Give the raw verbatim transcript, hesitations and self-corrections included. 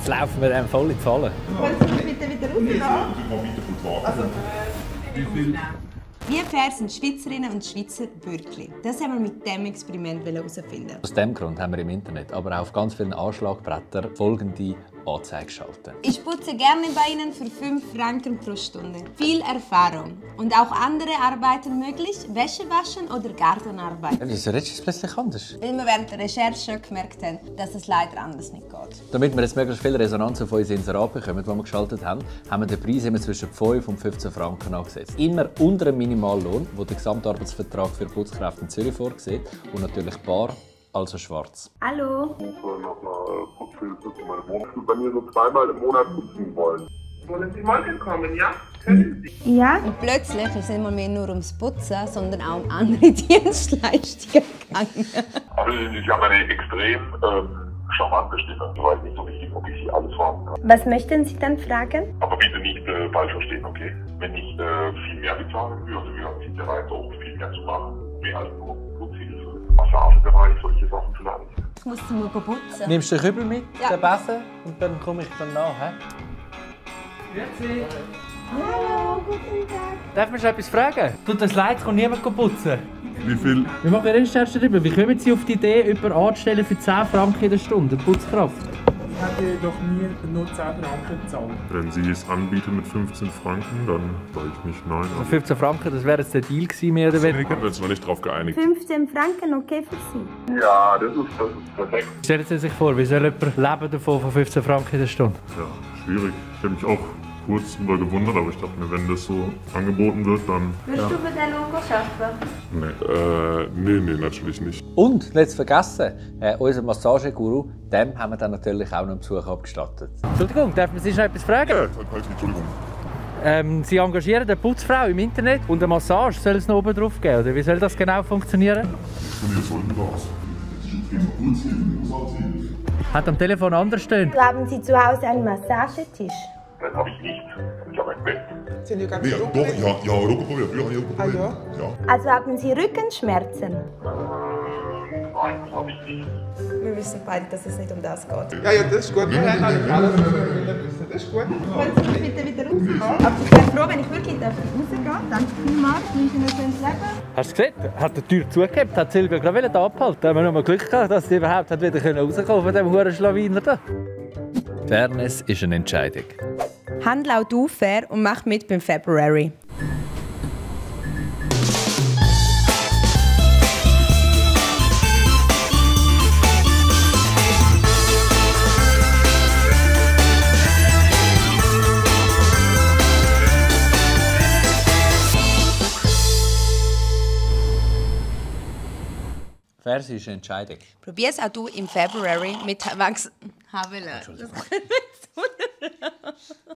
Jetzt laufen wir dem voll in die Falle. Können Sie bitte wieder rausgehen? Also, Wie viel? Wie fair sind Schweizerinnen und Schweizer wirklich? Das haben wir mit diesem Experiment herausfinden. Aus diesem Grund haben wir im Internet, aber auch auf ganz vielen Anschlagbrettern folgende Anzeige geschaltet. Ich putze gerne bei Ihnen für fünf Franken pro Stunde. Viel Erfahrung. Und auch andere Arbeiten möglich? Wäsche waschen oder Gartenarbeit? Wieso redest du plötzlich anders? Weil wir während der Recherche gemerkt haben, dass es leider anders nicht geht. Damit wir jetzt möglichst viel Resonanz auf unsere Inserate bekommen, die wir geschaltet haben, haben wir den Preis immer zwischen fünf und fünfzehn Franken angesetzt. Immer unter dem Minimallohn, den der Gesamtarbeitsvertrag für Putzkräfte in Zürich vorsieht und natürlich bar, also schwarz. Hallo? Ich suche nach einer Putzhilfe für meine Wohnung. Ich würde bei mir so zweimal im Monat putzen wollen. Wollen Sie morgen kommen, ja? Können Sie? Ja? Und plötzlich ist es nicht mal mehr nur ums Putzen, sondern auch um andere Dienstleistungen gegangen. Also Sie haben eine extrem ähm, charmante Stimme. Ich weiß nicht so richtig, ob ich Sie alles fragen kann. Was möchten Sie dann fragen? Aber bitte nicht äh, falsch verstehen, okay? Wenn ich äh, viel mehr bezahlen würde, wären Sie bereit, auch viel mehr zu machen. Mehr als nur Putzhilfe, Massagebereich, solche Sachen vielleicht. Ich muss sie mal putzen. Nimmst du den Kübel mit, Ja. den Besen, und dann komme ich dann nach. He? Grüezi. Hallo, guten Tag. Darf man schon etwas fragen? Tut das leid, kann niemand putzen? Wie viel? Wir machen eine Recherche darüber. Wie kommen Sie auf die Idee, jemanden anzustellen für zehn Franken in der Stunde, Putzkraft? Ich hätte doch nie nur zehn Franken gezahlt. Wenn Sie es anbieten mit fünfzehn Franken, dann sage ich nicht nein. Also fünfzehn Franken, das wäre jetzt der Deal gewesen, mehr oder weniger. Wir haben uns noch nicht darauf geeinigt. fünfzehn Franken okay für Sie? Ja, das ist, das ist perfekt. Stellen Sie sich vor, wie soll jemand leben davon von fünfzehn Franken in der Stunde? Ja, schwierig. Ich habe mich auch kurz darüber gewundert, aber ich dachte mir, wenn das so angeboten wird, dann... Würdest du für den Lohn arbeiten? Nee, äh, nee, nee, natürlich nicht. Und, nicht zu vergessen, äh, unser Massageguru, dem haben wir dann natürlich auch noch einen Besuch abgestattet. Entschuldigung, darf man Sie noch etwas fragen? Ja, halt, Entschuldigung. Ähm, Sie engagieren eine Putzfrau im Internet und eine Massage soll es noch oben drauf geben, oder wie soll das genau funktionieren? Und ihr sollt raus. Hat am Telefon anders stehen. Haben Sie zu Hause einen Massagetisch? Das habe ich nicht. Ich habe ein Bett. Sind ja ganz Nee, doch, ja, ja, Rückenproblem, ja, ja, Ah, Rückenproblem. ja? Ja. Also haben Sie Rückenschmerzen? Nein, das habe ich nicht. Wir wissen beide, dass es nicht um das geht. Ja, ja, das ist gut. Wir haben eigentlich alles, was wir wissen. Das ist gut. Können Sie bitte wieder rausgehen? Aber ich wäre froh, wenn ich wirklich rausgehen darf. Danke vielmals. Ich wünsche Ihnen ein schönes Leben. Hast du gesehen? Hat die Tür zugegeben, hat Silvia gerade abhalten. Da haben wir noch mal Glück gehabt, dass sie überhaupt hat wieder rauskommen von diesem huren Schlawiner da. Fairness ist eine Entscheidung. Handle auch du fair und mach mit beim February. Fair ist eine Entscheidung. Probier es auch du im February mit Wachs. Havela.